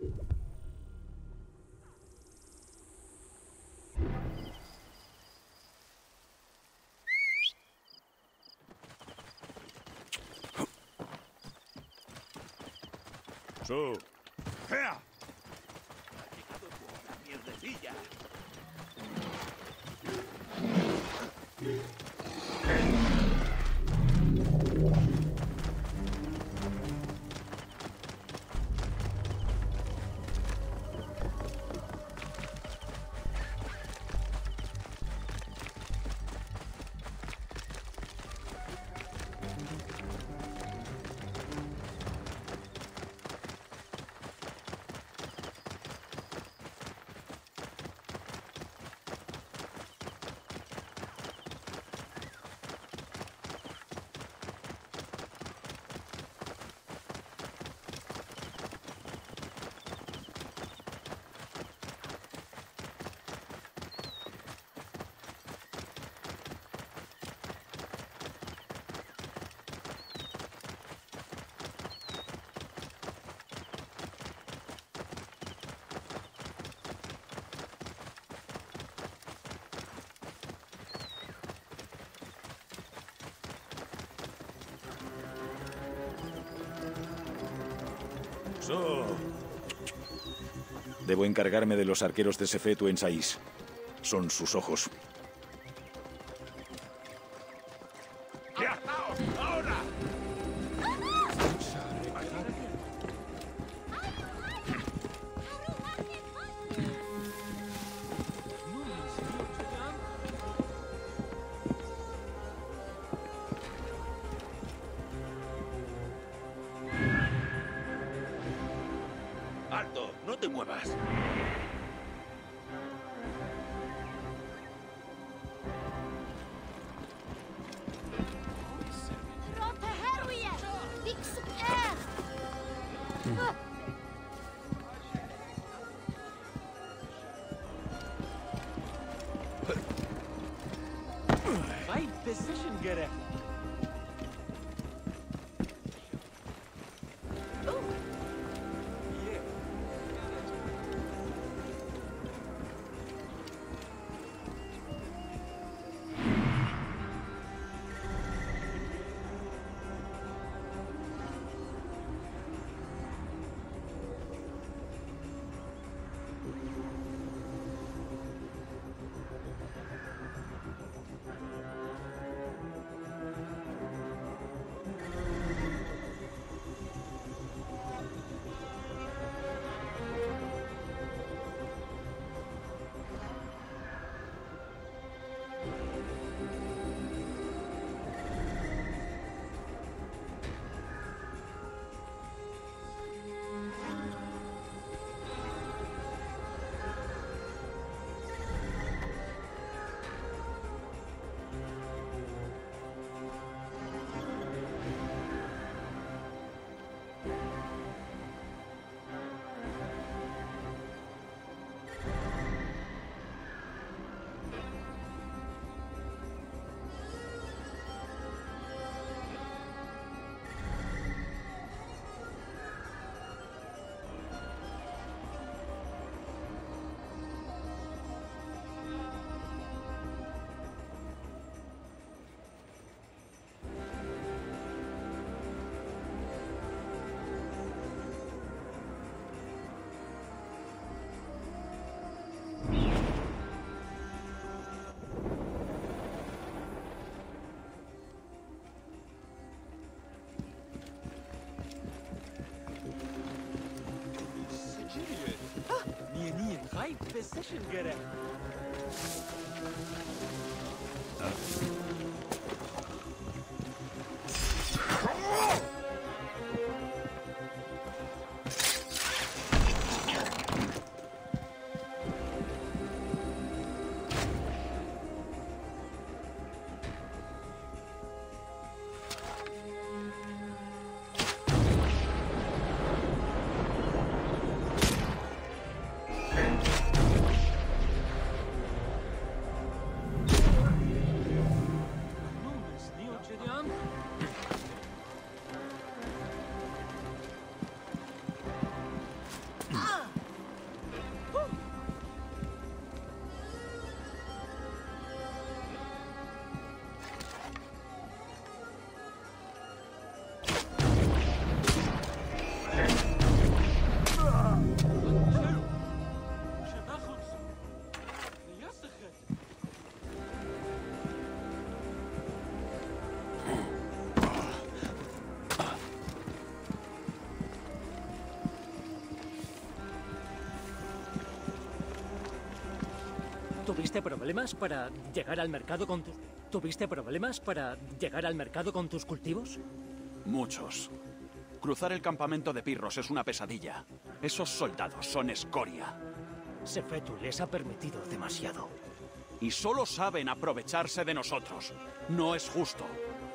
¡Ea! Debo encargarme de los arqueros de Sefetu en Sais. Son sus ojos. ¡Ahora! ¡Alto! ¡No te muevas! Right decision, Gere. Right decision, Gere. ¿Tuviste problemas para llegar al mercado con tus... ¿Tuviste problemas para llegar al mercado con tus cultivos? Muchos. Cruzar el campamento de Pirros es una pesadilla. Esos soldados son escoria. Sefetu les ha permitido demasiado. Y solo saben aprovecharse de nosotros. No es justo.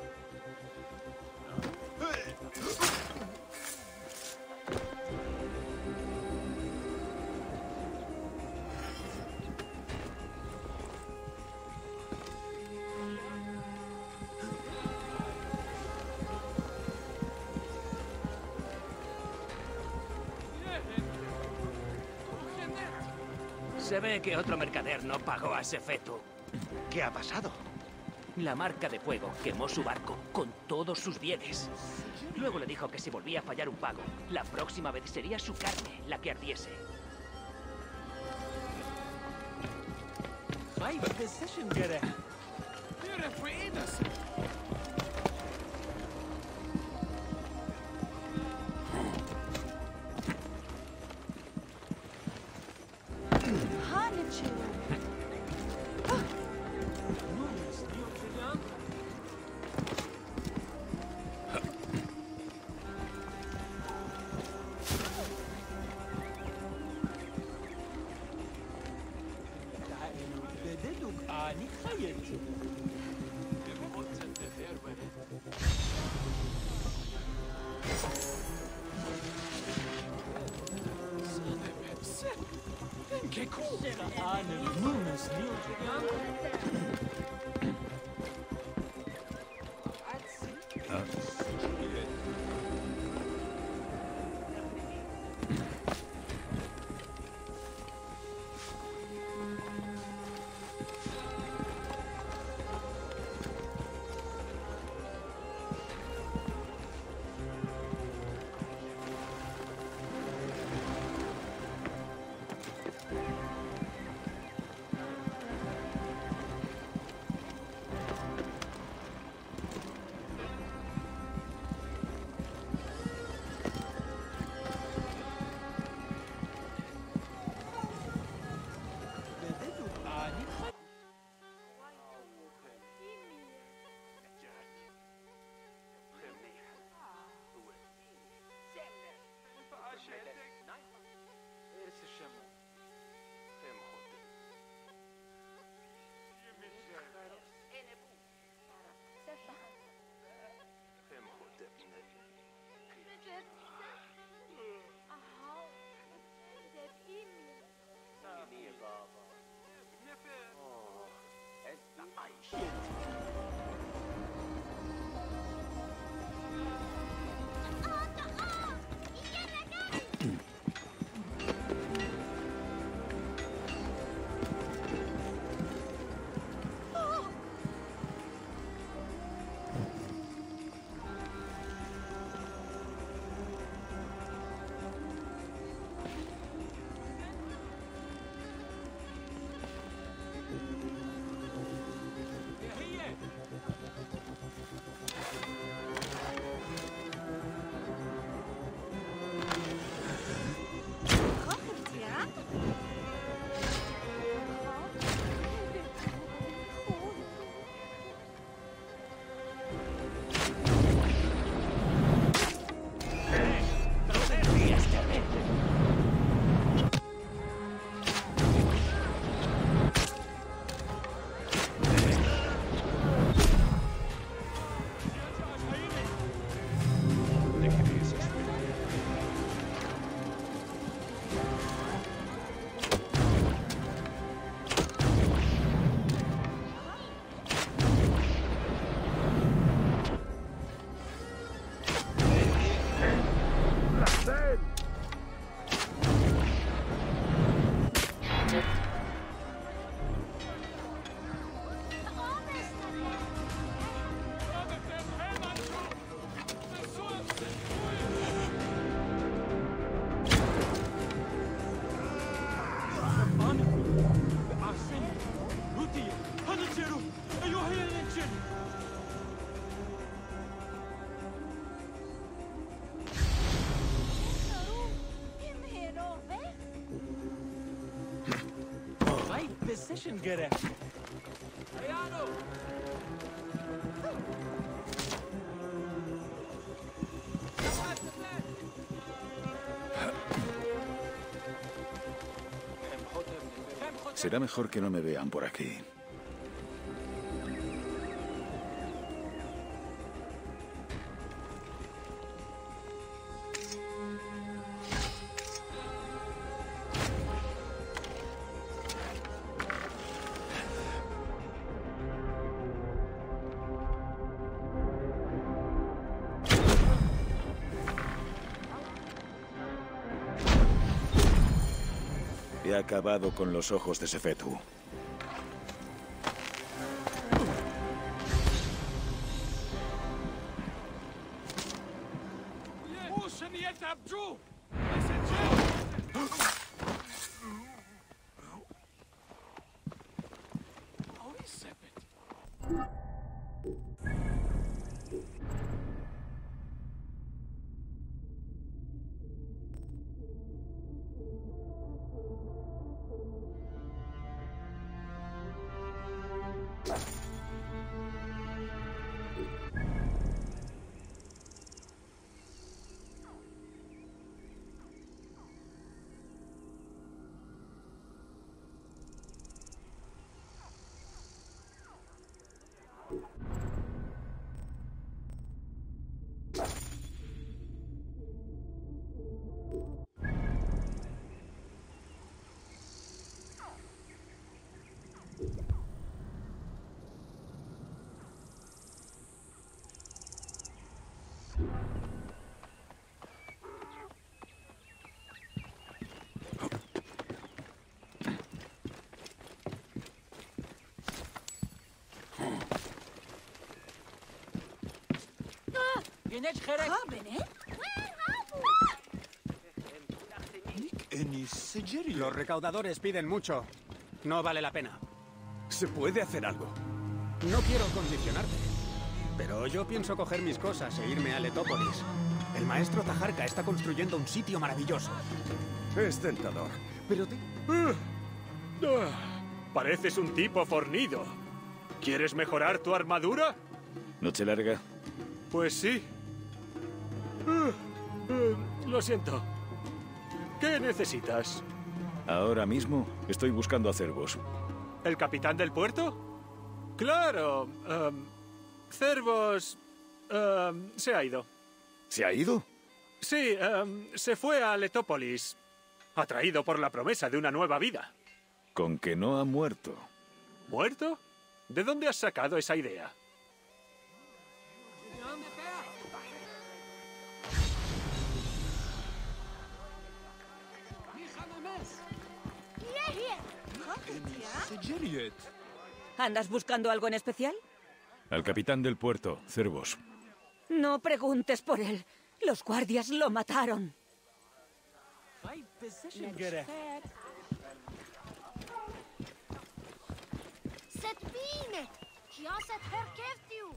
Se ve que otro mercader no pagó a Sefetu. ¿Qué ha pasado? La marca de fuego quemó su barco con todos sus bienes. Luego le dijo que si volvía a fallar un pago, la próxima vez sería su carne la que ardiese. High position gerek. بدلك آني خيط. أنا نونس نيوتريان. session gerecht. Será mejor que no me vean por aquí. He acabado con los ojos de Sefetu. Genet gerecht. Los recaudadores piden mucho. No vale la pena. ¿Se puede hacer algo? No quiero condicionarte, pero yo pienso coger mis cosas e irme a Letópolis. El maestro Tajarka está construyendo un sitio maravilloso. Es tentador, pero Pareces un tipo fornido. ¿Quieres mejorar tu armadura? ¿Noche larga? Pues sí. Lo siento. ¿Qué necesitas? Ahora mismo estoy buscando a Cervos. ¿El capitán del puerto? Claro. Cervos... se ha ido. ¿Se ha ido? Sí, se fue a Letópolis. Atraído por la promesa de una nueva vida. Con que no ha muerto. ¿Muerto? ¿De dónde has sacado esa idea? ¿Andas buscando algo en especial? Al capitán del puerto, Cervos. No preguntes por él. Los guardias lo mataron. Session gerecht. Zet bine! Ja, zet herkent u!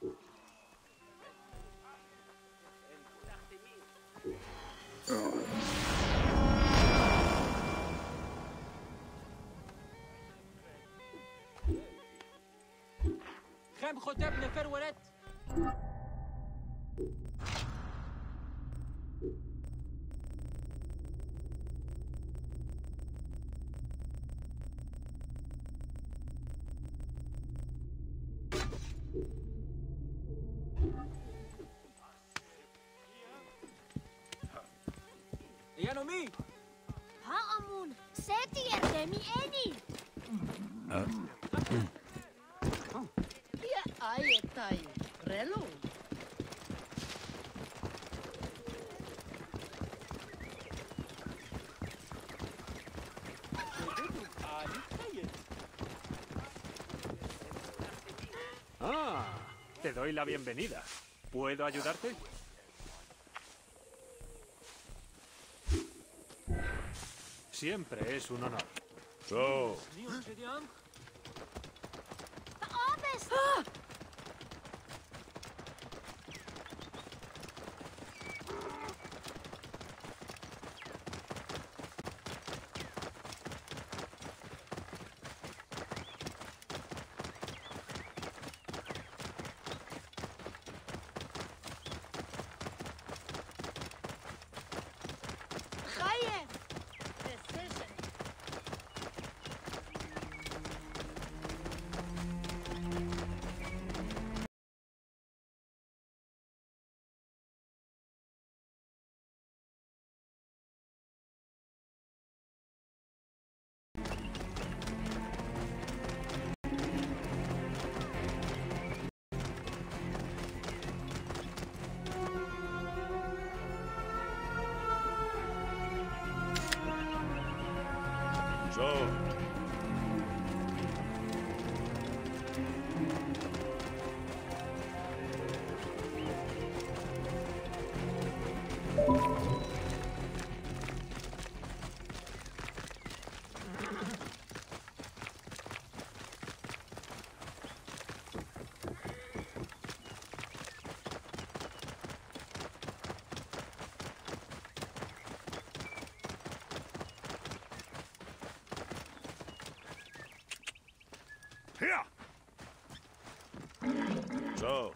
Gem Hotep nefer weret. Yanomi! Ha amun! Zet hier demi eni! Ja, aietai! Relu! Ah, te doy la bienvenida. ¿Puedo ayudarte? Siempre es un honor. So, Abes! Yo. Here. So.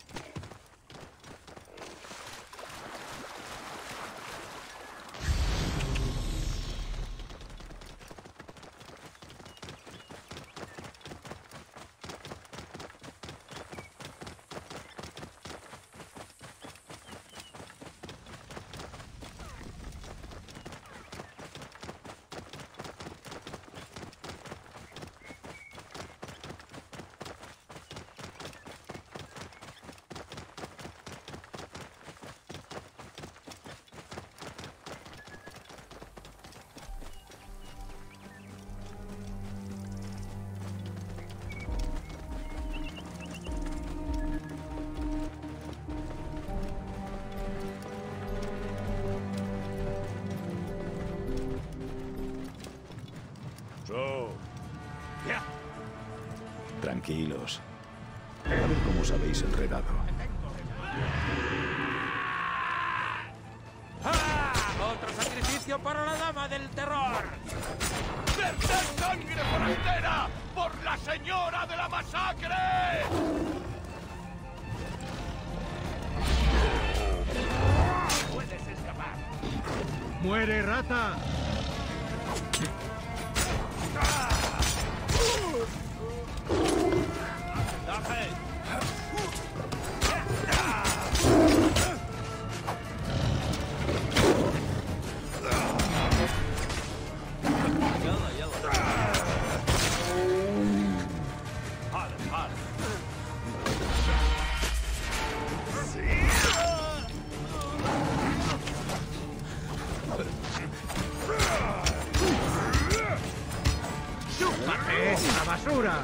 So. Yeah. Tranquilos. A ver cómo os habéis enredado. ¡Ah! ¡Otro sacrificio para la dama del terror! ¡Verter sangre forastera por la señora de la masacre! ¡Puedes escapar! ¡Muere, rata! ¡Es la basura!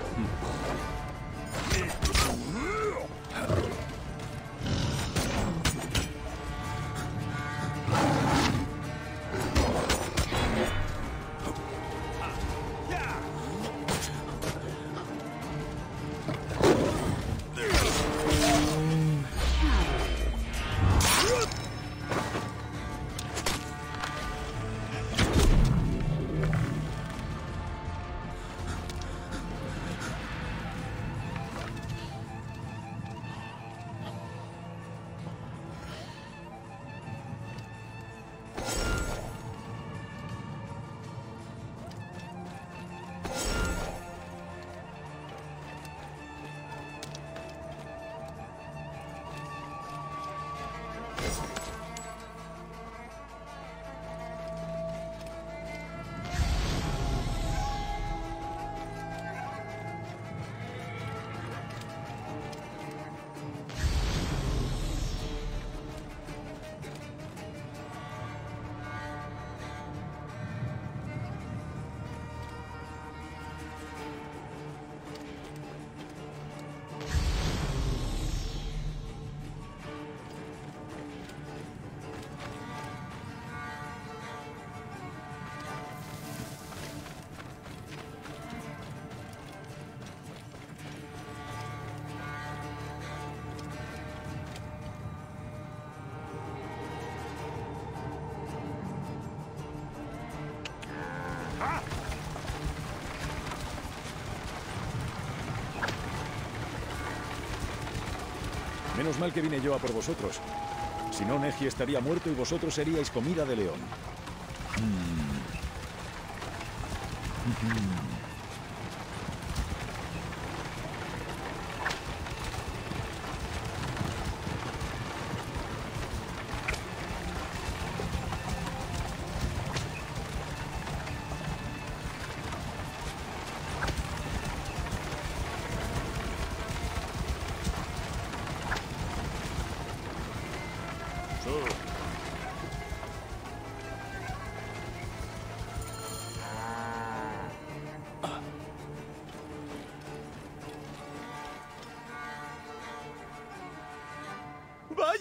Menos mal que vine yo a por vosotros. Si no, Neji estaría muerto y vosotros seríais comida de león.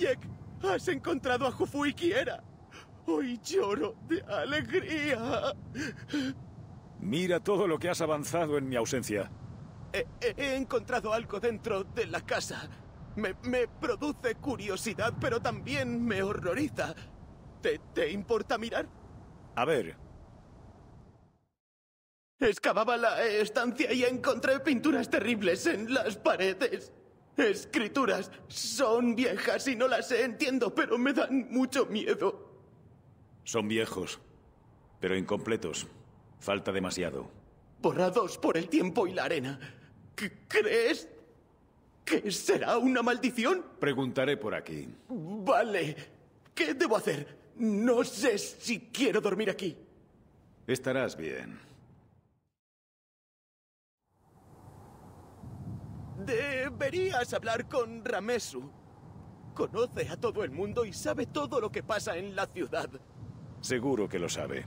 Bayek, has encontrado a Jufu y Kiera. Hoy lloro de alegría. Mira todo lo que has avanzado en mi ausencia. He encontrado algo dentro de la casa. Me produce curiosidad, pero también me horroriza. ¿Te importa mirar? A ver. Excavaba la estancia y encontré pinturas terribles en las paredes. Escrituras. Son viejas y no las entiendo, pero me dan mucho miedo. Son viejos, pero incompletos. Falta demasiado. Borrados por el tiempo y la arena. ¿Crees que será una maldición? Preguntaré por aquí. Vale. ¿Qué debo hacer? No sé si quiero dormir aquí. Estarás bien. Deberías hablar con Ramesu. Conoce a todo el mundo y sabe todo lo que pasa en la ciudad. Seguro que lo sabe.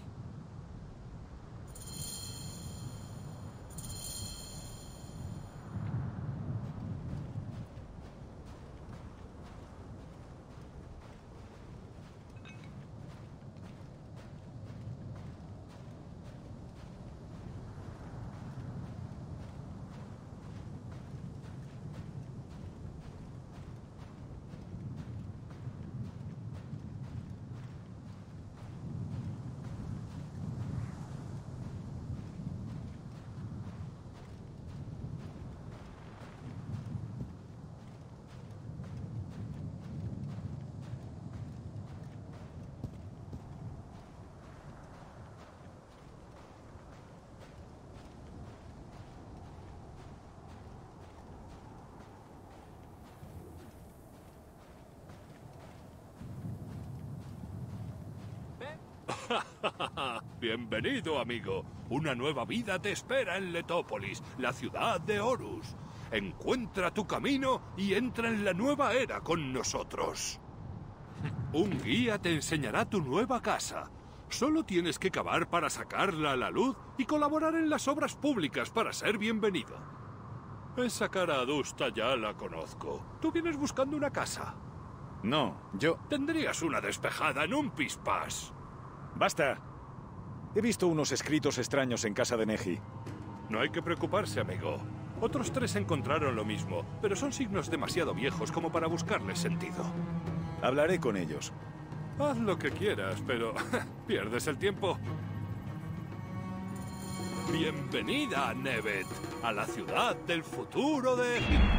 Bienvenido, amigo. Una nueva vida te espera en Letópolis, la ciudad de Horus. Encuentra tu camino y entra en la nueva era con nosotros. Un guía te enseñará tu nueva casa. Solo tienes que cavar para sacarla a la luz y colaborar en las obras públicas para ser bienvenido. Esa cara adusta ya la conozco. ¿Tú vienes buscando una casa? No, yo... Tendrías una despejada en un pispás. ¡Basta! He visto unos escritos extraños en casa de Neji. No hay que preocuparse, amigo. Otros 3 encontraron lo mismo, pero son signos demasiado viejos como para buscarles sentido. Hablaré con ellos. Haz lo que quieras, pero pierdes el tiempo. Bienvenida, Nevet, a la ciudad del futuro de Egipto.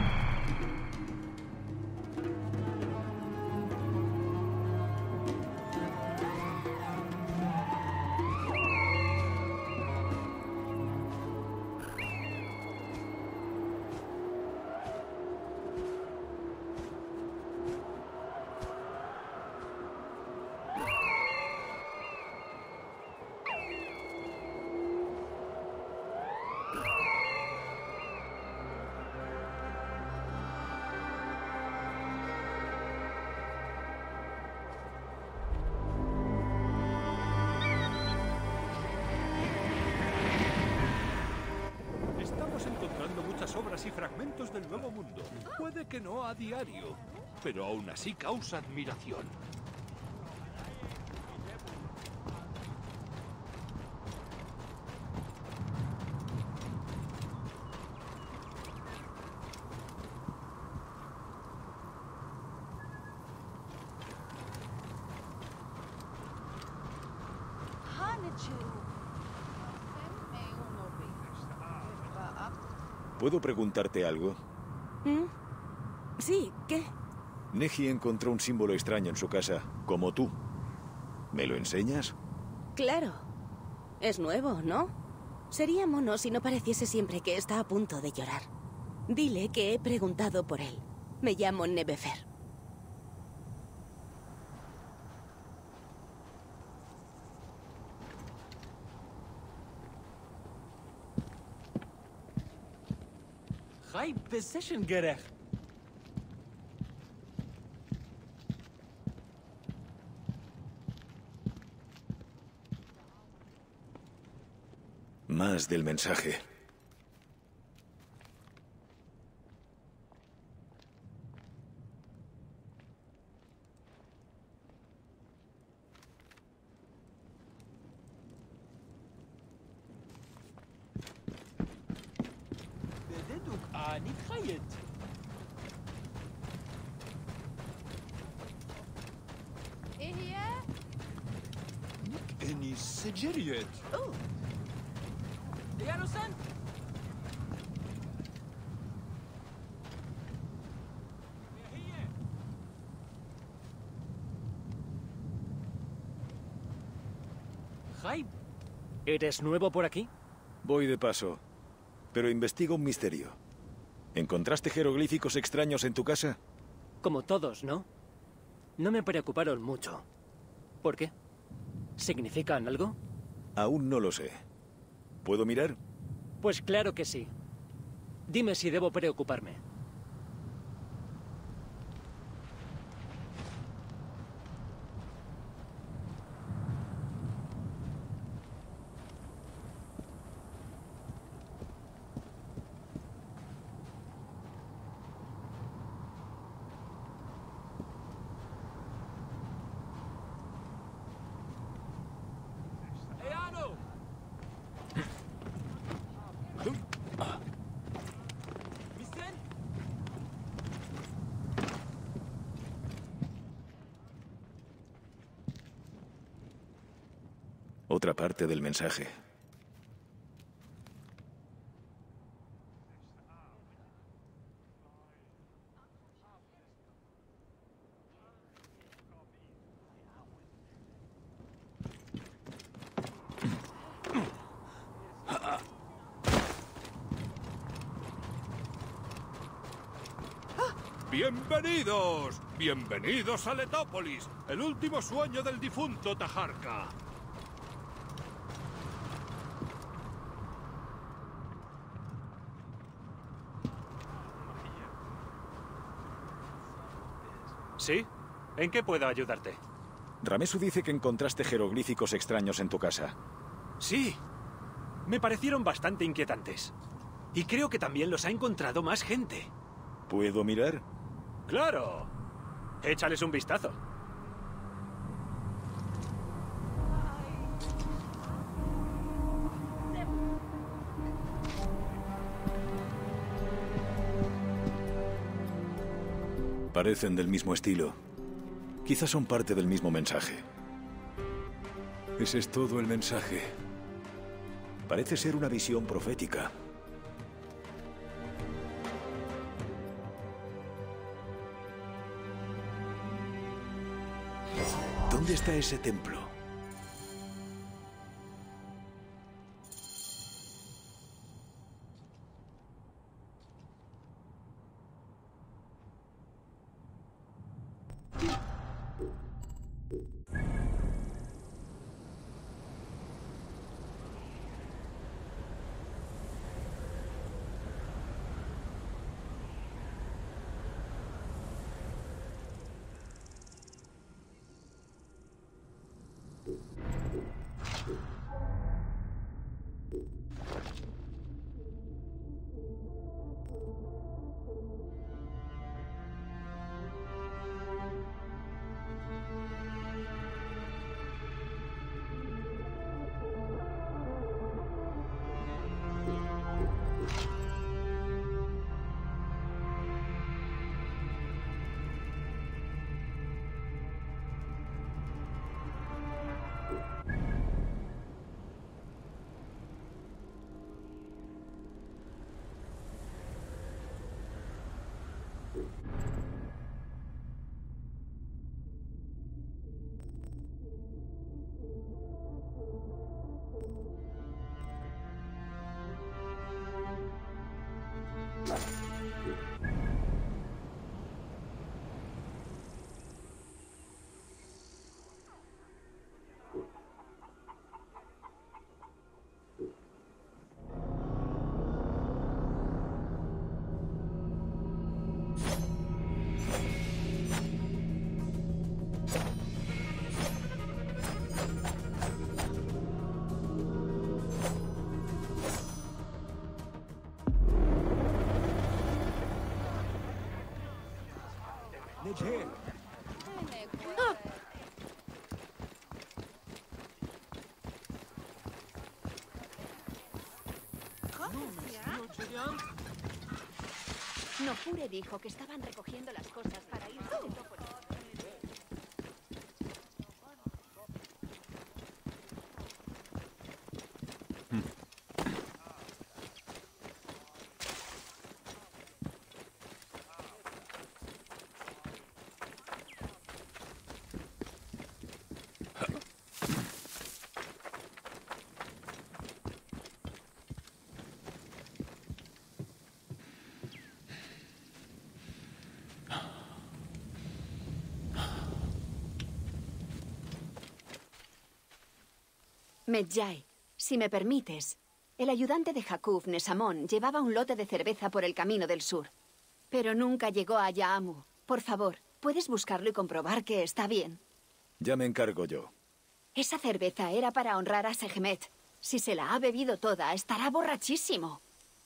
Obras y fragmentos del Nuevo Mundo. Puede que no a diario, pero aún así causa admiración. ¿Puedo preguntarte algo? Sí, ¿qué? Neji encontró un símbolo extraño en su casa, como tú. ¿Me lo enseñas? Claro. Es nuevo, ¿no? Sería mono si no pareciese siempre que está a punto de llorar. Dile que he preguntado por él. Me llamo Nebefer. High position gerecht. Más del mensaje. אני חיית. ايه هي؟ إني سجريت. يا روسان. Hype. ¿Eres nuevo por aquí? Voy de paso, pero investigo un misterio. ¿Encontraste jeroglíficos extraños en tu casa? Como todos, ¿no? No me preocuparon mucho. ¿Por qué? ¿Significan algo? Aún no lo sé. ¿Puedo mirar? Pues claro que sí. Dime si debo preocuparme. Otra parte del mensaje. ¡Bienvenidos! ¡Bienvenidos a Letópolis! El último sueño del difunto Taharka. ¿Sí? ¿En qué puedo ayudarte? Ramesu dice que encontraste jeroglíficos extraños en tu casa. Sí. Me parecieron bastante inquietantes. Y creo que también los ha encontrado más gente. ¿Puedo mirar? ¡Claro! Échales un vistazo. Parecen del mismo estilo. Quizás son parte del mismo mensaje. Ese es todo el mensaje. Parece ser una visión profética. ¿Dónde está ese templo? Nofure dijo que estaban recogiendo las cosas para irse a Letópolis. Medjay, si me permites, el ayudante de Jakub, Nesamón, llevaba un lote de cerveza por el camino del sur. Pero nunca llegó a Yaamu. Por favor, ¿puedes buscarlo y comprobar que está bien? Ya me encargo yo. Esa cerveza era para honrar a Sekhmet. Si se la ha bebido toda, estará borrachísimo.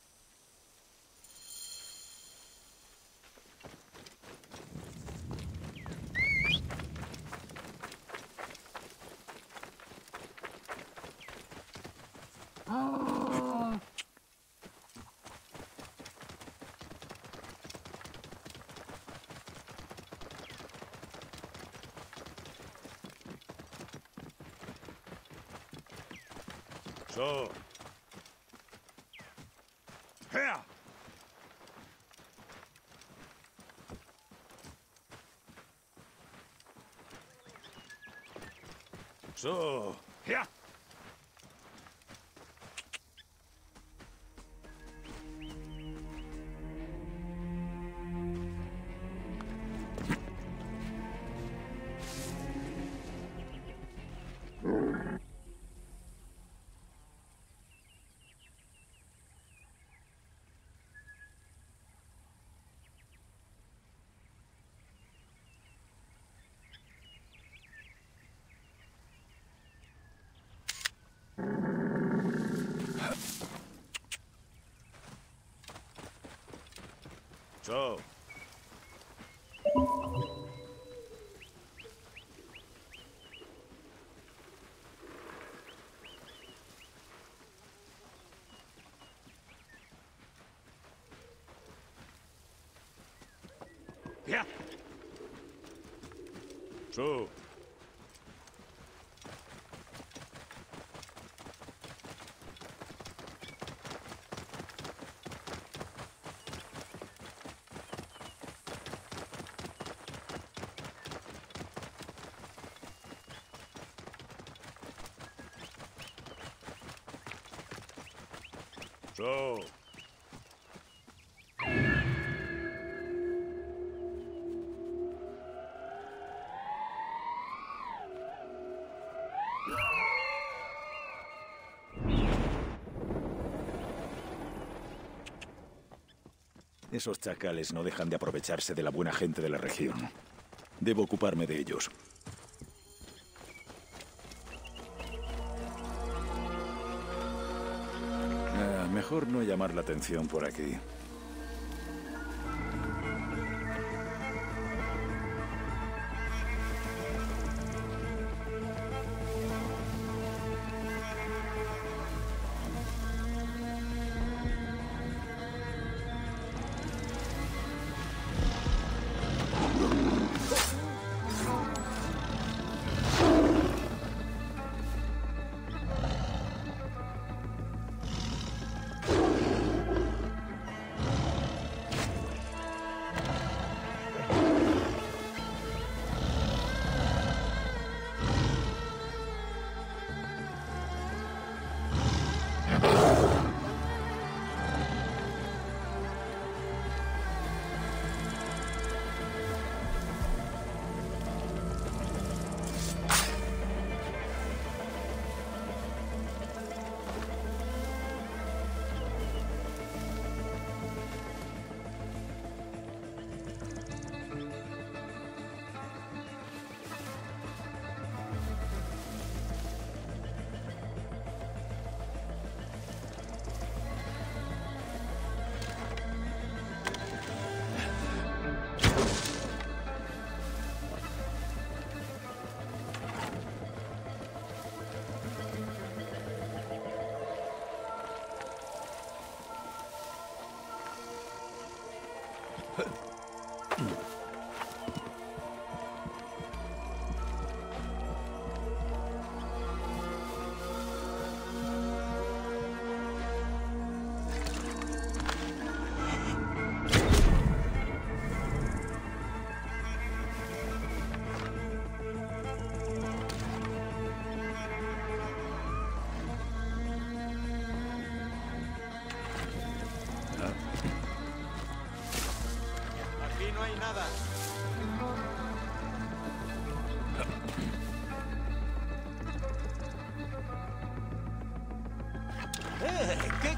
So. ¡Hea! So. ¡Hea! So. Yeah. So. So. Esos chacales no dejan de aprovecharse de la buena gente de la región. Debo ocuparme de ellos. Mejor no llamar la atención por aquí. Aquí no hay nada. ¿Qué?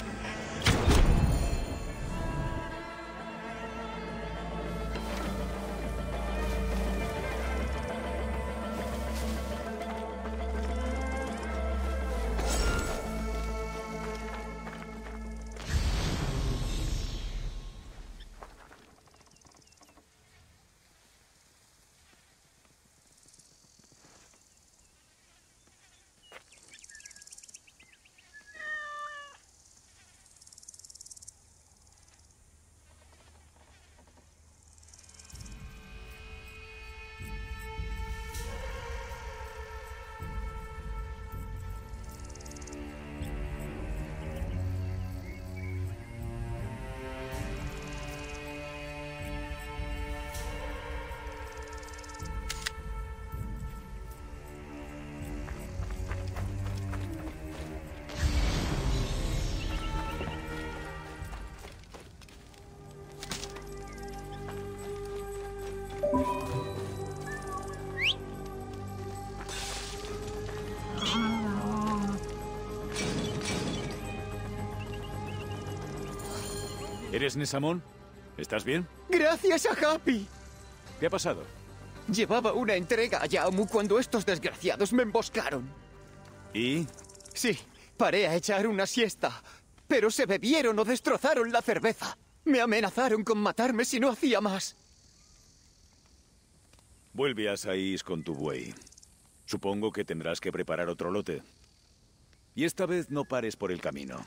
¿Eres Nesamón? ¿Estás bien? Gracias a Happy. ¿Qué ha pasado? Llevaba una entrega a Yaomu cuando estos desgraciados me emboscaron. ¿Y? Sí, paré a echar una siesta, pero se bebieron o destrozaron la cerveza. Me amenazaron con matarme si no hacía más. Vuelve a Sais con tu buey. Supongo que tendrás que preparar otro lote. Y esta vez no pares por el camino.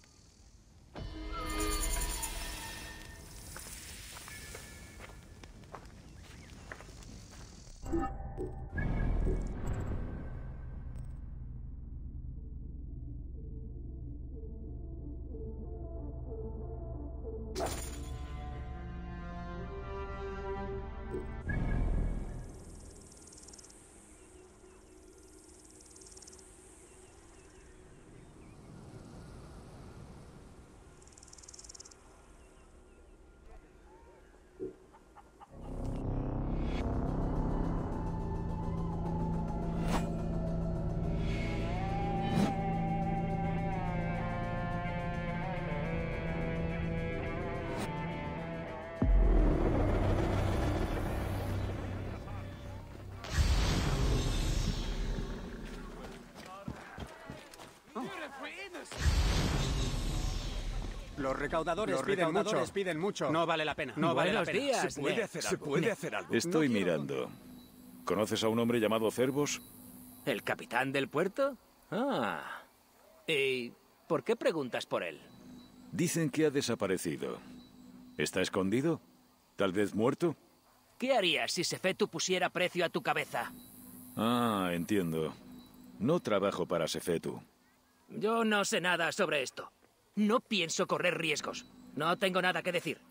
Los recaudadores piden mucho. No vale la pena. No vale la pena. Días, ¿Se puede hacer algo? ¿Puede hacer algo? Estoy mirando. ¿Conoces a un hombre llamado Cervos? ¿El capitán del puerto? Ah. ¿Y por qué preguntas por él? Dicen que ha desaparecido. ¿Está escondido? ¿Tal vez muerto? ¿Qué harías si Sefetu pusiera precio a tu cabeza? Ah, entiendo. No trabajo para Sefetu. Yo no sé nada sobre esto. No pienso correr riesgos. No tengo nada que decir.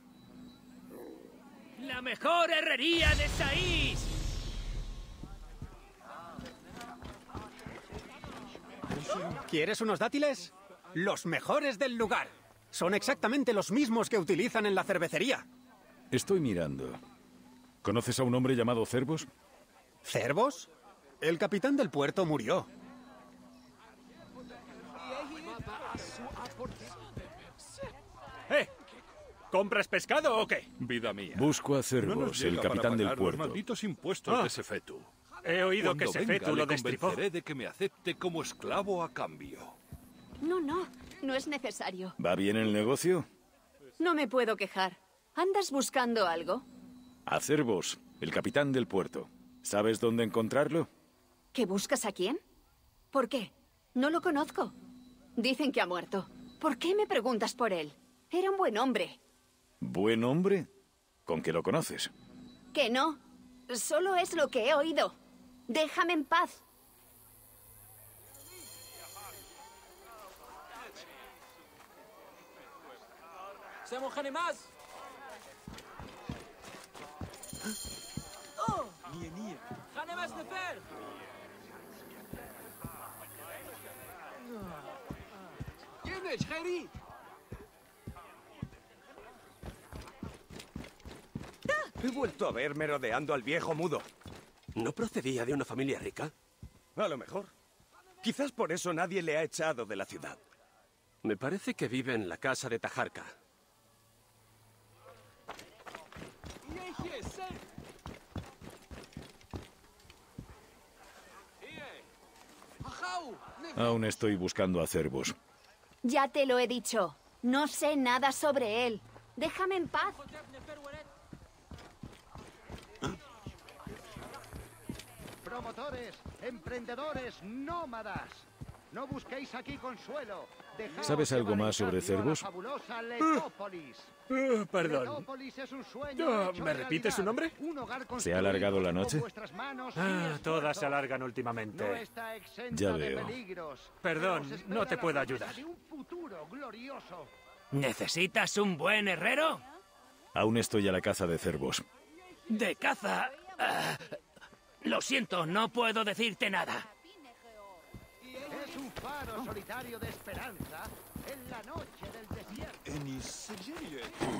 ¡La mejor herrería de Sais! ¿Quieres unos dátiles? Los mejores del lugar. Son exactamente los mismos que utilizan en la cervecería. Estoy mirando. ¿Conoces a un hombre llamado Cervos? ¿Cervos? El capitán del puerto murió. ¿Compras pescado o qué? Vida mía. Busco a No Cervos, nos el llega capitán para del pagar puerto. Los malditos impuestos de Sefetu. He oído que Cuando Sefetu venga, lo le destripó. convenceré de que me acepte como esclavo a cambio. No, no es necesario. ¿Va bien el negocio? No me puedo quejar. ¿Andas buscando algo? A Cervos, el capitán del puerto. ¿Sabes dónde encontrarlo? ¿Que buscas a quién? ¿Por qué? No lo conozco. Dicen que ha muerto. ¿Por qué me preguntas por él? Era un buen hombre. ¿Buen hombre? ¿Con qué lo conoces? Que no. Solo es lo que he oído. Déjame en paz. سامو خاني ماز نية خاني ماز نفر ينج خيري He vuelto a ver merodeando al viejo mudo. ¿No procedía de una familia rica? A lo mejor. Quizás por eso nadie le ha echado de la ciudad. Me parece que vive en la casa de Tajarka. Aún estoy buscando a Cervos. Ya te lo he dicho. No sé nada sobre él. Déjame en paz. Promotores, emprendedores, nómadas. No busquéis aquí consuelo. Dejaos ¿Sabes algo llevar más sobre en cambio a la Cervos? fabulosa Letópolis. Perdón. Letópolis es un sueño hecho ¿Me repite su nombre? Un hogar ¿Se ha alargado la noche? Todas se alargan últimamente. No está exenta Ya de veo. peligros. Perdón, Pero os no te espera puedo la ayudar. promesa de un futuro glorioso. ¿Necesitas un buen herrero? Aún estoy a la caza de cervos. ¿De caza? Lo siento, no puedo decirte nada. Es un faro solitario de esperanza en la noche del desierto.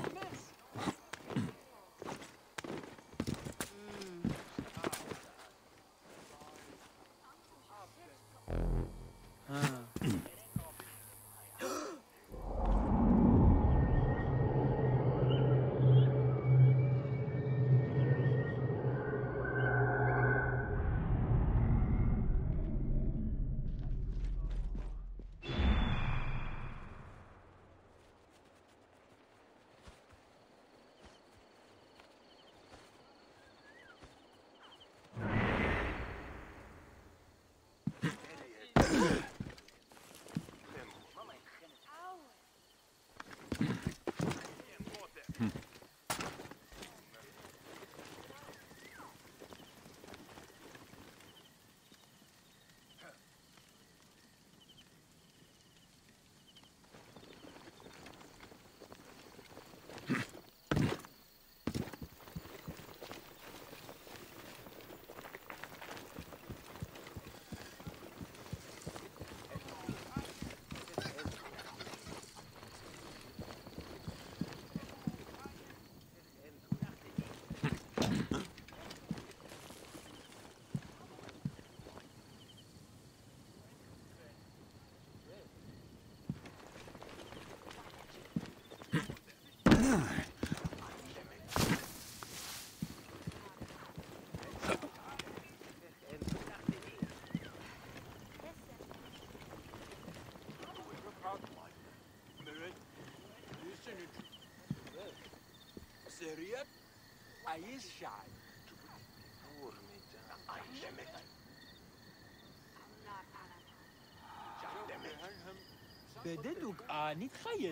بددك نتخيط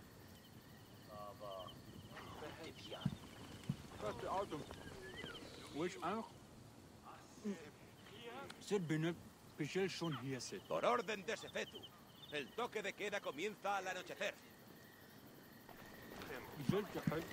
وش أنخ سر بنك بشل شون هي ست Por orden de Sefetu, el toque de queda comienza al anochecer. بشل تحب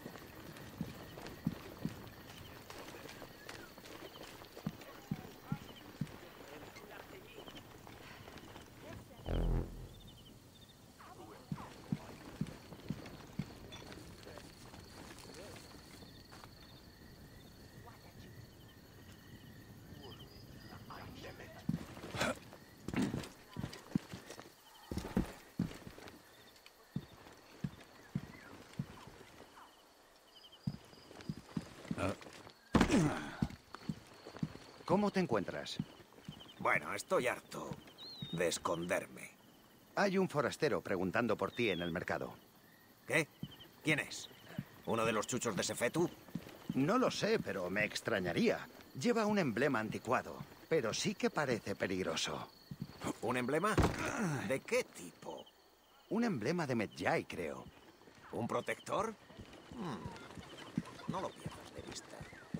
¿Cómo te encuentras? Bueno, estoy harto de esconderme. Hay un forastero preguntando por ti en el mercado. ¿Qué? ¿Quién es? ¿Uno de los chuchos de Sefetu? No lo sé, pero me extrañaría. Lleva un emblema anticuado, pero sí que parece peligroso. ¿Un emblema? ¿De qué tipo? Un emblema de Medjay, creo. ¿Un protector? No lo pierdas de vista.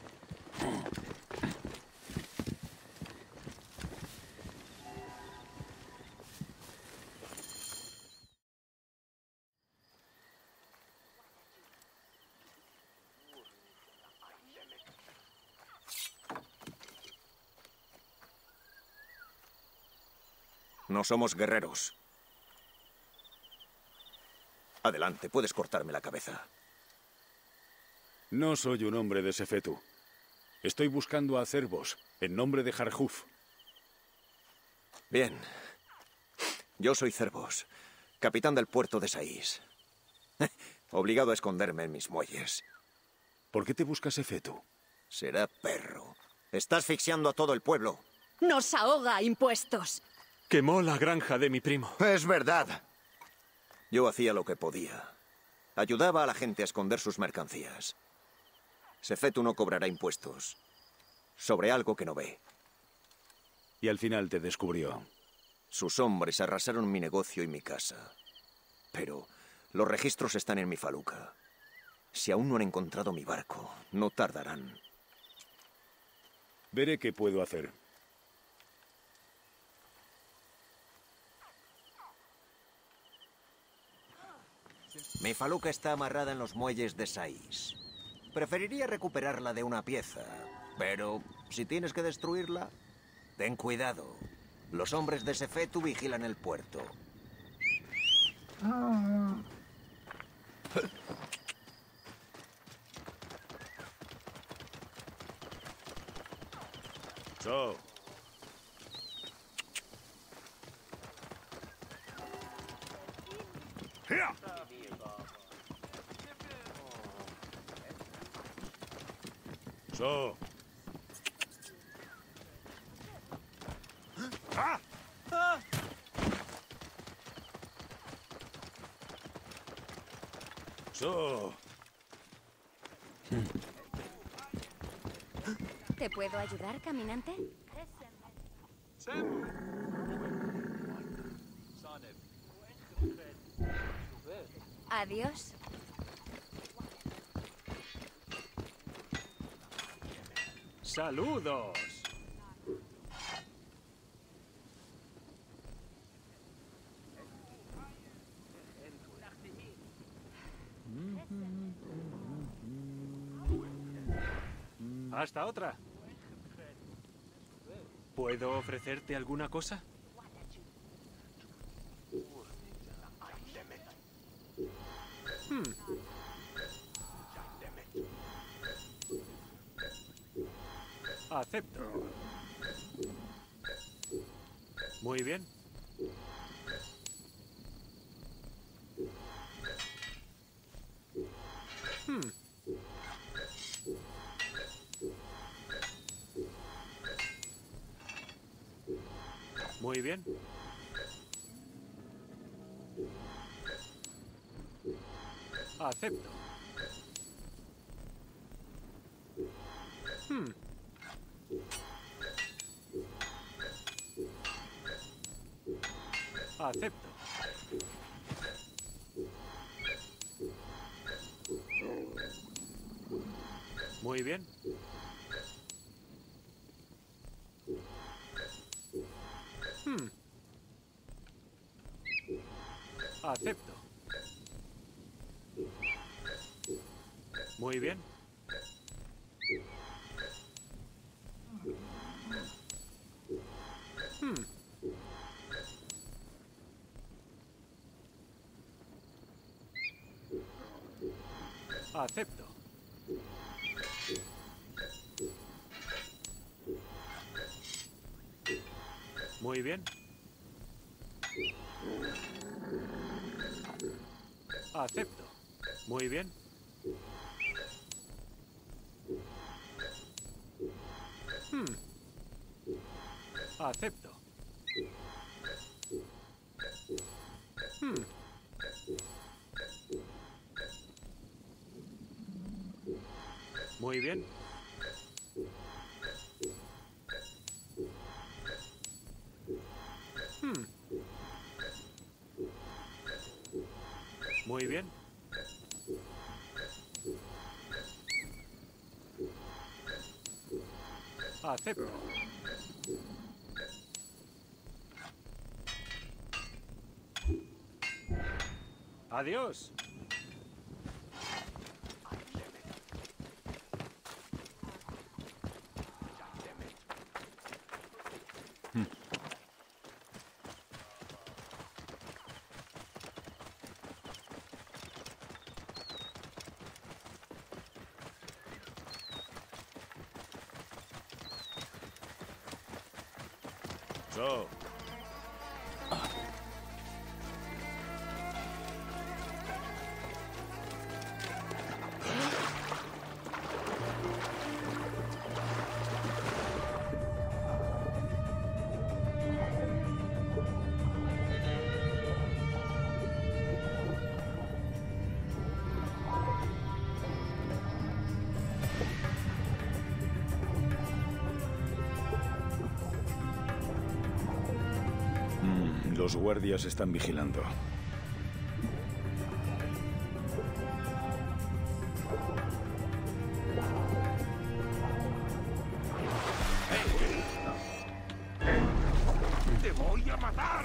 No somos guerreros. Adelante, puedes cortarme la cabeza. No soy un hombre de Sefetu. Estoy buscando a Cervos, en nombre de Jarhuf. Bien. Yo soy Cervos, capitán del puerto de Saís. Obligado a esconderme en mis muelles. ¿Por qué te busca Sefetu? Será perro. Está asfixiando a todo el pueblo. Nos ahoga a impuestos. Quemó la granja de mi primo. Es verdad. Yo hacía lo que podía. Ayudaba a la gente a esconder sus mercancías. Sefetu no cobrará impuestos sobre algo que no ve. Y al final te descubrió. Sus hombres arrasaron mi negocio y mi casa. Pero los registros están en mi faluca. Si aún no han encontrado mi barco, no tardarán. Veré qué puedo hacer. Mi faluca está amarrada en los muelles de Saís. Preferiría recuperarla de una pieza, pero si tienes que destruirla, ten cuidado. Los hombres de Sefetu vigilan el puerto. So. So. Ah! So. ¿Te puedo ayudar, caminante? Adiós. ¡Saludos! Hasta otra. ¿Puedo ofrecerte alguna cosa? Acepto. Muy bien. Muy bien. Acepto. Acepto. Muy bien. Acepto. Muy bien. Acepto. Muy bien. Acepto. Muy bien. Acepto. Muy bien. Muy bien. acepto. Adiós. So. Los guardias están vigilando. ¡Te voy a matar!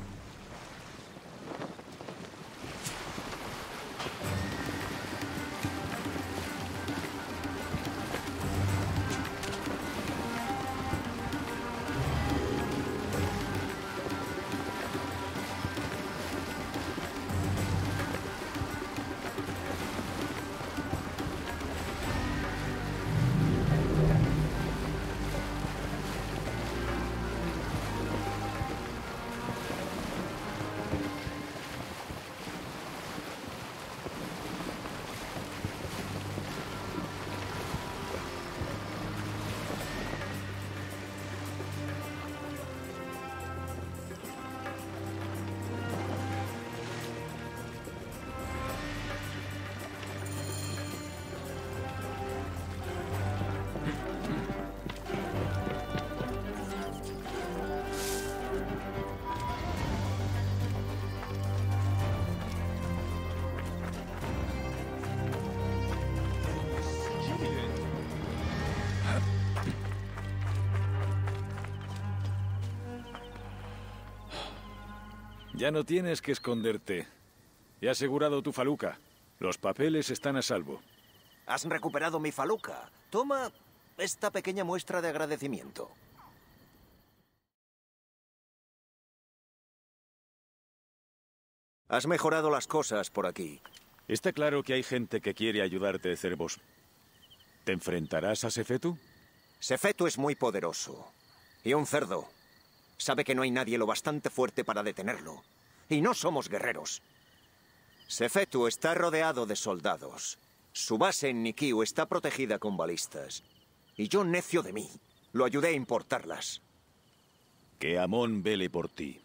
Ya no tienes que esconderte. He asegurado tu faluca. Los papeles están a salvo. Has recuperado mi faluca. Toma esta pequeña muestra de agradecimiento. Has mejorado las cosas por aquí. Está claro que hay gente que quiere ayudarte, Cervos. ¿Te enfrentarás a Sefetu? Sefetu es muy poderoso. Y un cerdo. Sabe que no hay nadie lo bastante fuerte para detenerlo. Y no somos guerreros. Sefetu está rodeado de soldados. Su base en Nikiu está protegida con balistas. Y yo, necio de mí, lo ayudé a importarlas. Que Amon vele por ti.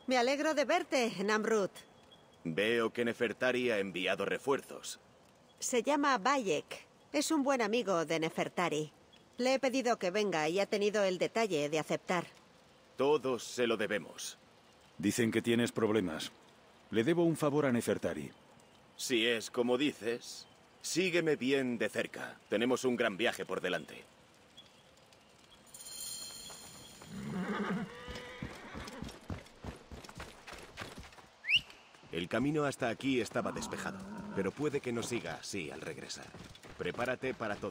Me alegro de verte, Namrud. Veo que Nefertari ha enviado refuerzos. Se llama Bayek. Es un buen amigo de Nefertari. Le he pedido que venga y ha tenido el detalle de aceptar. Todos se lo debemos. Dicen que tienes problemas. Le debo un favor a Nefertari. Si es como dices, sígueme bien de cerca. Tenemos un gran viaje por delante. El camino hasta aquí estaba despejado, pero puede que no siga así al regresar. Prepárate para todo.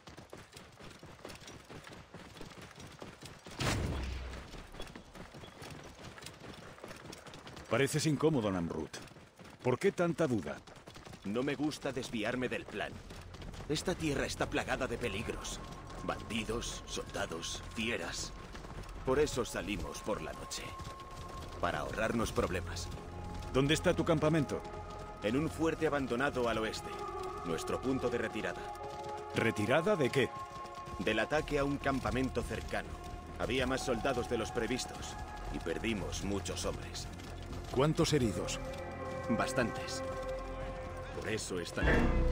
Pareces incómodo, Namrud. ¿Por qué tanta duda? No me gusta desviarme del plan. Esta tierra está plagada de peligros. Bandidos, soldados, fieras. Por eso salimos por la noche. Para ahorrarnos problemas. ¿Dónde está tu campamento? En un fuerte abandonado al oeste. Nuestro punto de retirada. ¿Retirada de qué? Del ataque a un campamento cercano. Había más soldados de los previstos. Y perdimos muchos hombres. ¿Cuántos heridos? Bastantes. Por eso están...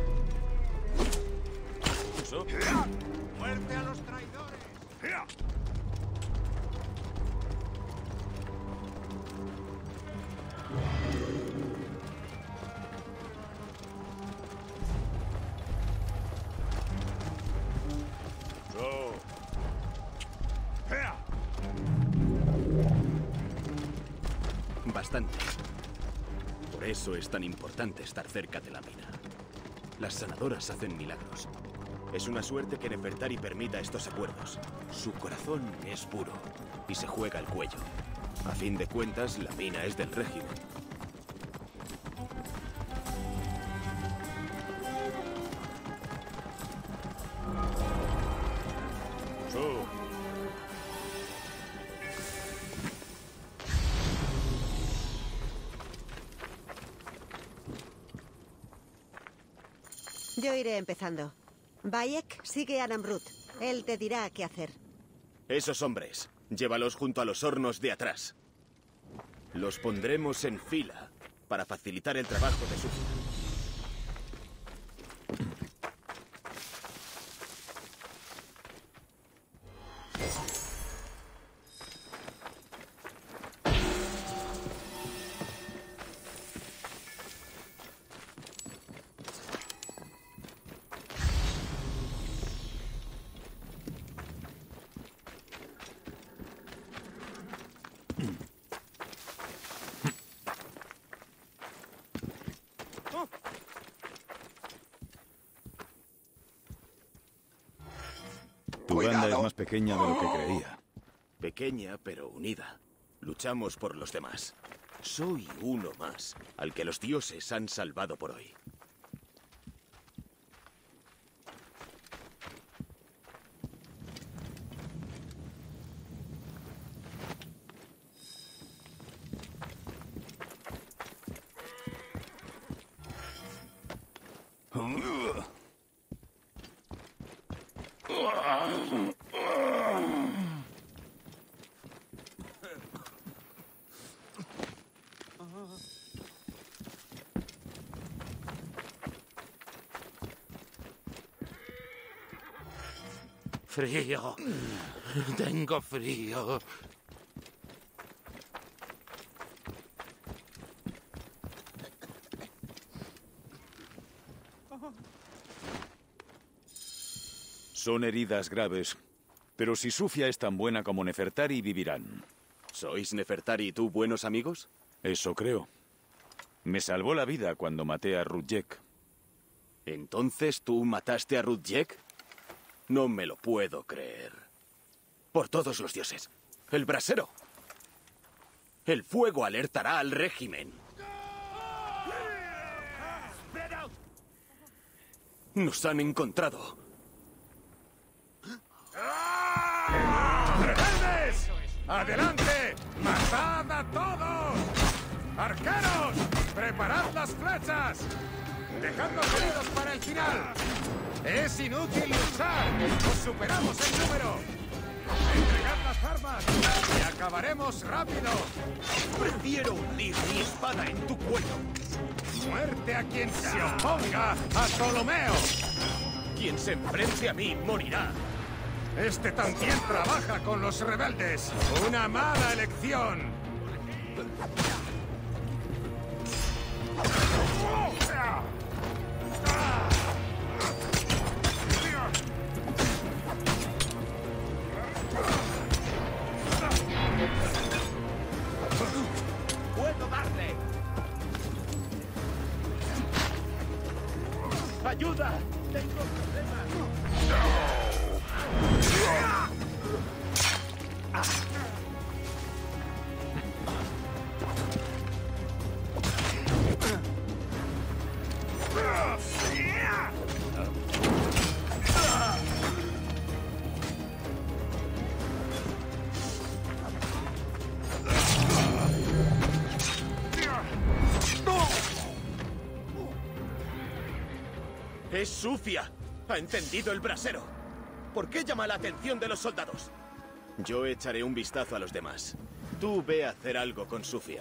¡Muerte a los traidores! Bastantes. Por eso es tan importante estar cerca de la mina. Las sanadoras hacen milagros. Es una suerte que Nefertari permita estos acuerdos. Su corazón es puro y se juega el cuello. A fin de cuentas, la mina es del régimen. Yo iré empezando. Bayek sigue a Namrud. Él te dirá qué hacer. Esos hombres, llévalos junto a los hornos de atrás. Los pondremos en fila para facilitar el trabajo de Sufia. Tu banda es más pequeña de lo que creía. Pequeña, pero unida. Luchamos por los demás. Soy uno más, al que los dioses han salvado por hoy. Frío. Tengo frío. Son heridas graves, pero si Sufia es tan buena como Nefertari, vivirán. ¿Sois Nefertari y tú buenos amigos? Eso creo. Me salvó la vida cuando maté a Rudjek. ¿Entonces tú mataste a Rudjek? No me lo puedo creer. Por todos los dioses. ¡El brasero! El fuego alertará al régimen. Nos han encontrado. ¡Rebeldes! ¡Adelante! ¡Matad a todos! ¡Arqueros! ¡Preparad las flechas! ¡Dejad los heridos para el final! ¡Es inútil luchar! ¡Os superamos en número! ¡Entregad las las armas y acabaremos rápido. Prefiero hundir mi espada en tu cuello. Muerte a quien se oponga a Ptolomeo. Quien se enfrente a mí morirá. Este también trabaja con los rebeldes. Una mala elección. ¡Puedo darle! ¡Ayuda! ¡Tengo problemas! ¡Es Sufia! Ha encendido el brasero. ¿Por qué llama la atención de los soldados? Yo echaré un vistazo a los demás. Tú ve a hacer algo con Sufia.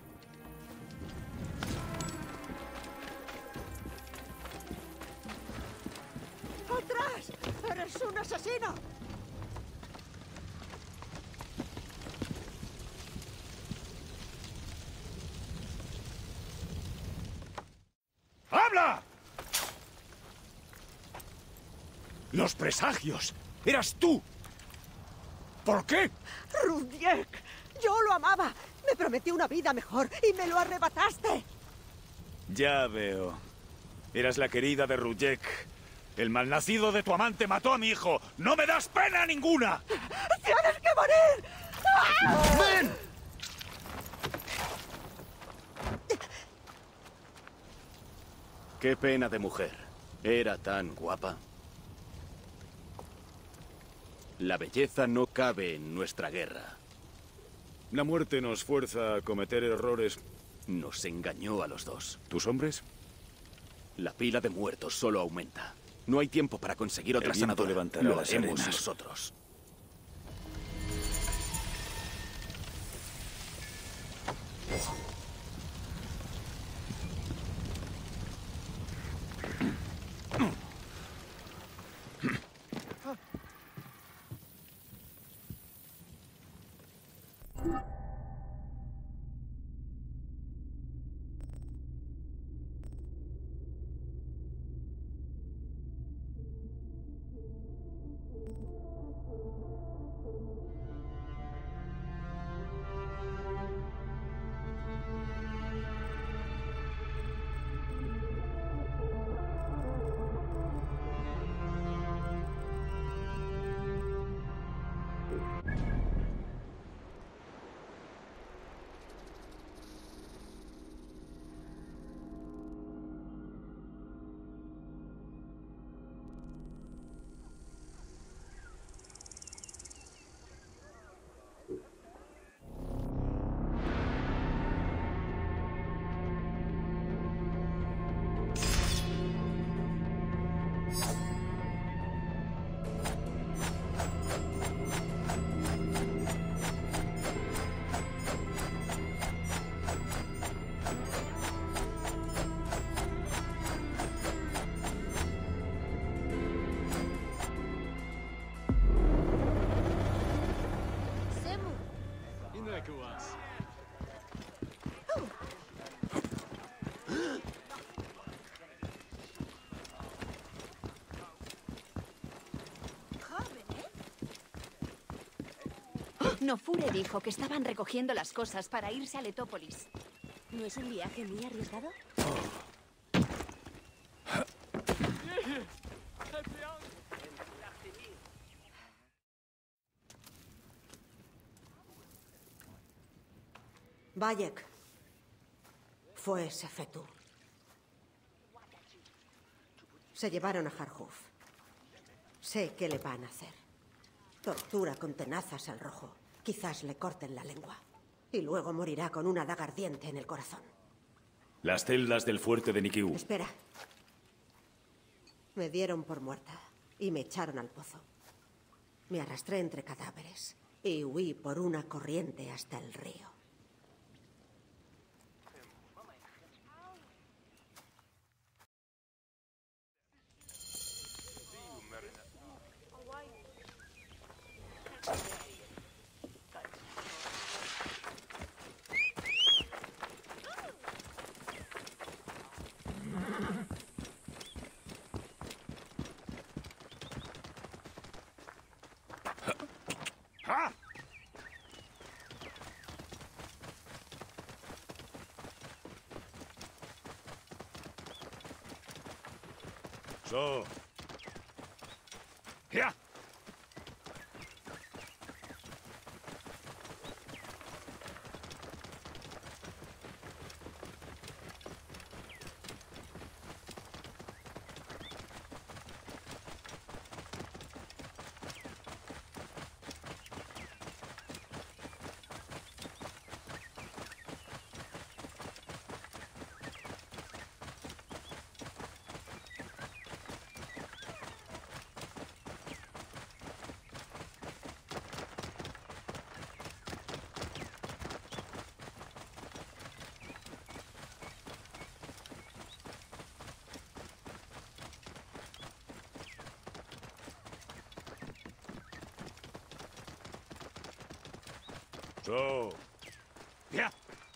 ¡Atrás! ¡Eres un asesino! ¡Habla! ¡Los presagios! ¡Eras tú! ¿Por qué? ¡Rudiek! ¡Yo lo amaba! Me prometió una vida mejor y me lo arrebataste. Ya veo. Eras la querida de Rujek. El malnacido de tu amante mató a mi hijo. ¡No me das pena ninguna! ¡Tienes que morir! ¡Ven! Qué pena de mujer. Era tan guapa. La belleza no cabe en nuestra guerra. La muerte nos fuerza a cometer errores. Nos engañó a los dos. ¿Tus hombres? La pila de muertos solo aumenta. No hay tiempo para conseguir otra sanadora. levantará Lo las haremos arenas. nosotros. Nofure dijo que estaban recogiendo las cosas para irse a Letópolis. ¿No es un viaje muy arriesgado? Bayek. Fue Sefetu. Se llevaron a Harhuf. Sé qué le van a hacer. Tortura con tenazas al rojo. Quizás le corten la lengua. Y luego morirá con una daga ardiente en el corazón. Las celdas del fuerte de Nikiu. Espera. Me dieron por muerta y me echaron al pozo. Me arrastré entre cadáveres y huí por una corriente hasta el río. ¡Ya! ¡Ya!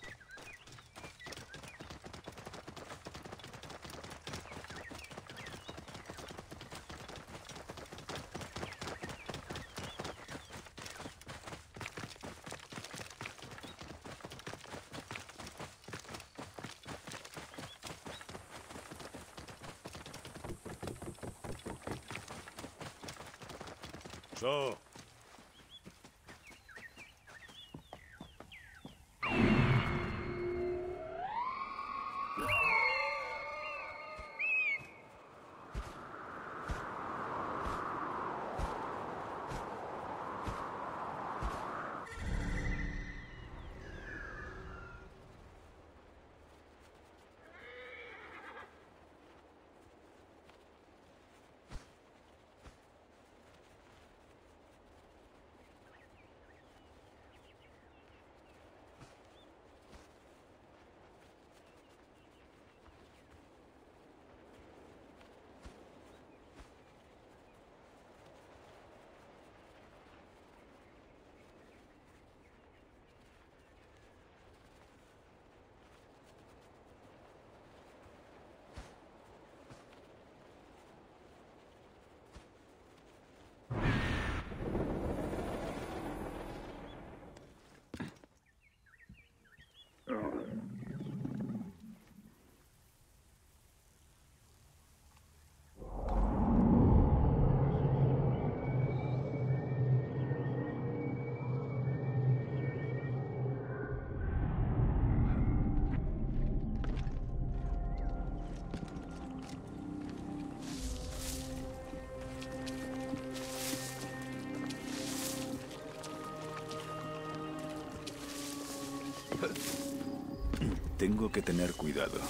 Tengo que tener cuidado.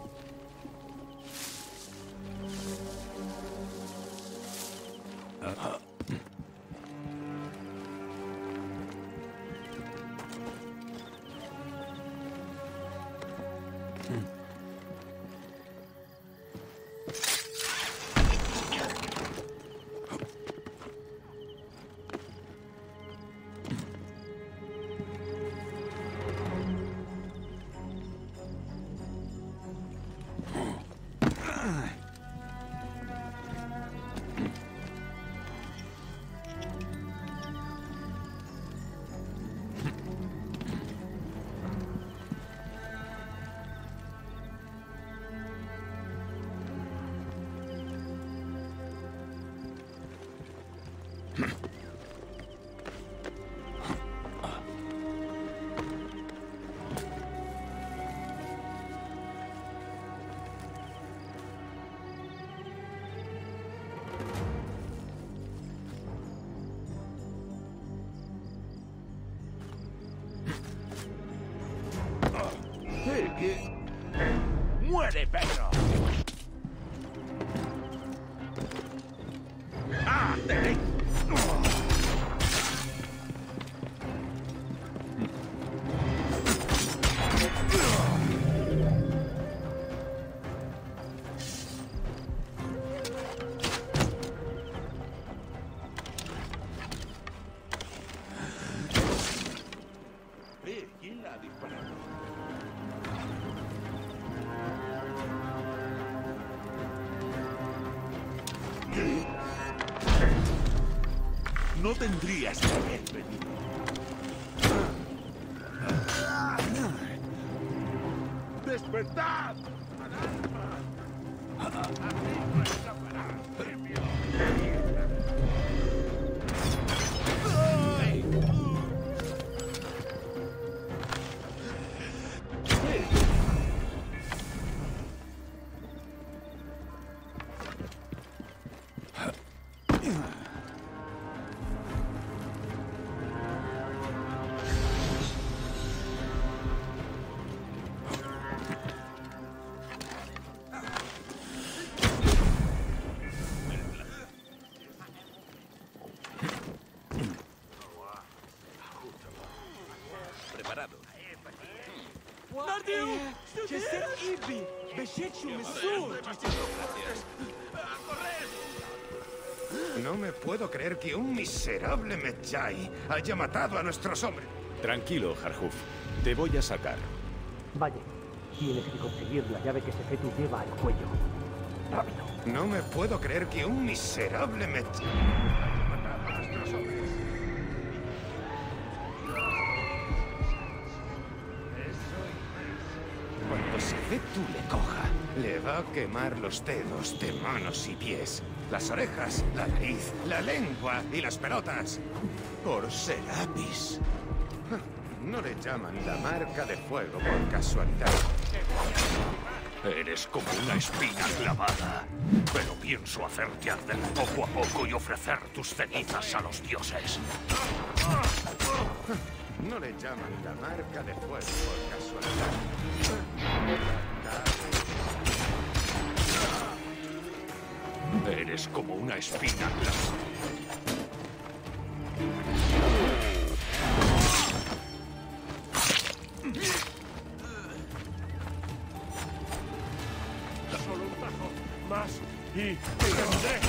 ¡Muere, Pedro! ¡Ah! está disparando. No tendrías que haber venido. ¡Despertad! Preparado. No me puedo creer que un miserable Medjay haya matado a nuestros hombres. Tranquilo, Jarhuf. Te voy a sacar. Vaya, tienes que conseguir la llave que Sefetu lleva al cuello. ¡Rápido! No me puedo creer que un miserable Medjay haya matado a nuestros hombres. Cuando Sefetu le coja, le va a quemar los dedos de manos y pies, las orejas, la nariz, la lengua y las pelotas. Por Serapis. No le llaman la marca de fuego por casualidad. Eres como una espina clavada, pero pienso hacerte arder poco a poco y ofrecer tus cenizas a los dioses. No le llaman la marca de fuego por casualidad. Eres como una espina clavada. Solo un tajo más y te tendré.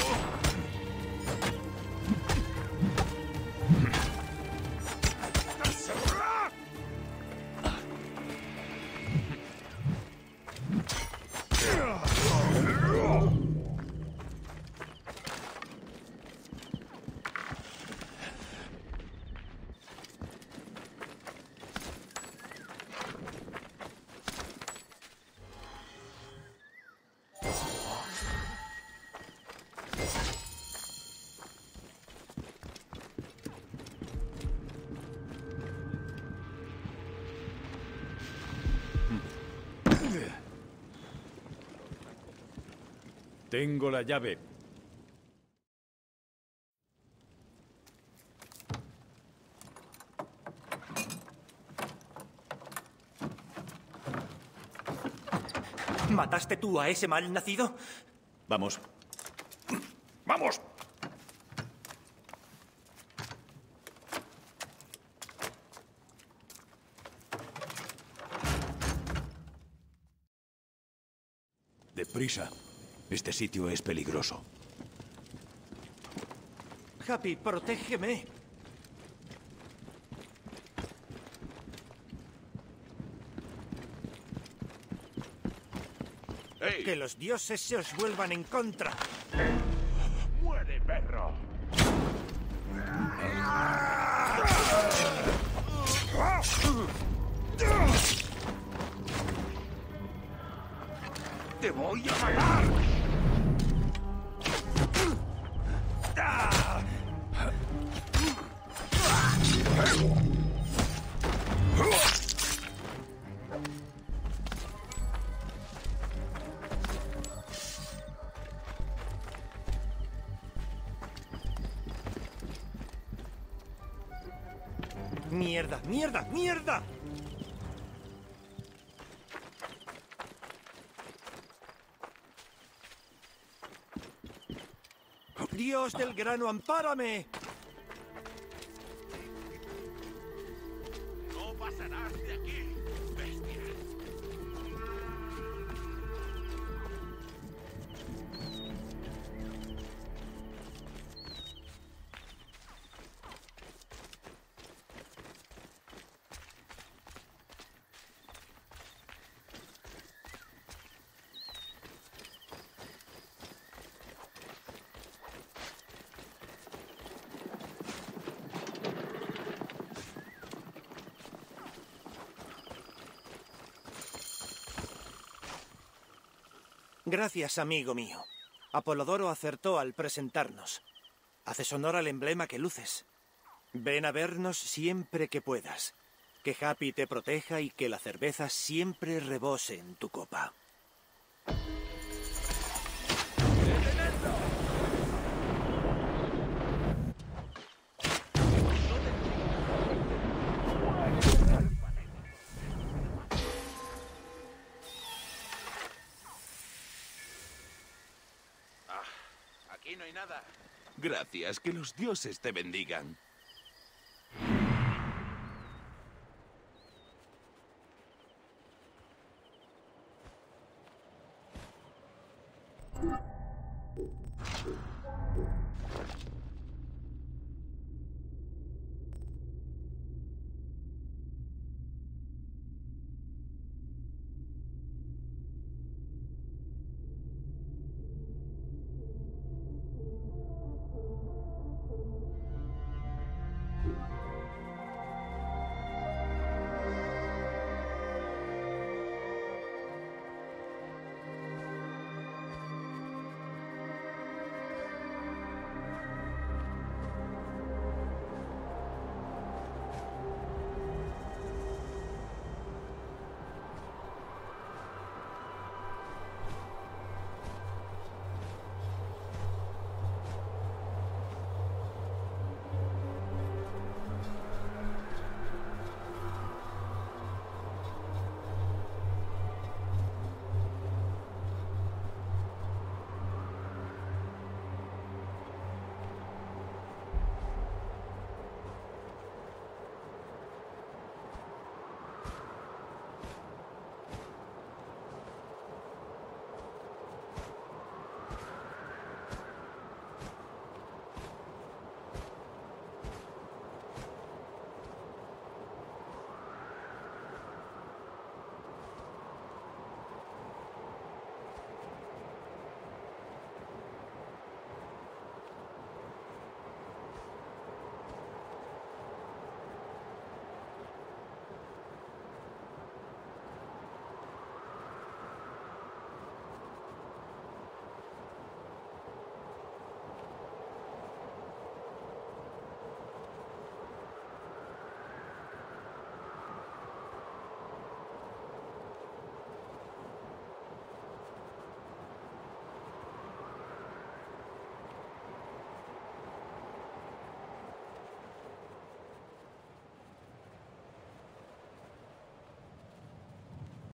Tengo la llave. ¿Mataste tú a ese mal nacido? Vamos. ¡Vamos! Deprisa. Este sitio es peligroso. Happy, protégeme. ¡Ey! Que los dioses se os vuelvan en contra. ¡Muere, perro! ¡Te voy a matar! ¡Mierda, mierda, mierda! ¡Dios del grano, ampárame! ¡No pasarás de aquí, bestia! Gracias, amigo mío. Apolodoro acertó al presentarnos. Haces honor al emblema que luces. Ven a vernos siempre que puedas. Que Happy te proteja y que la cerveza siempre rebose en tu copa. Aquí no hay nada. Gracias, que los dioses te bendigan.